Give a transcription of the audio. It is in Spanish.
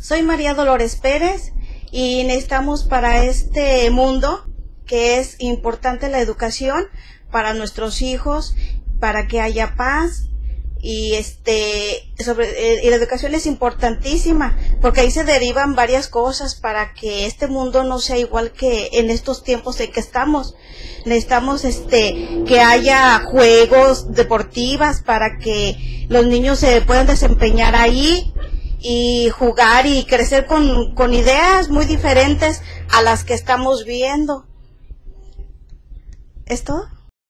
Soy María Dolores Pérez y necesitamos para este mundo que es importante la educación para nuestros hijos, para que haya paz y y la educación es importantísima porque ahí se derivan varias cosas para que este mundo no sea igual que en estos tiempos en que estamos. Necesitamos que haya juegos deportivas para que los niños se puedan desempeñar ahí y jugar y crecer con ideas muy diferentes a las que estamos viendo. ¿Es todo?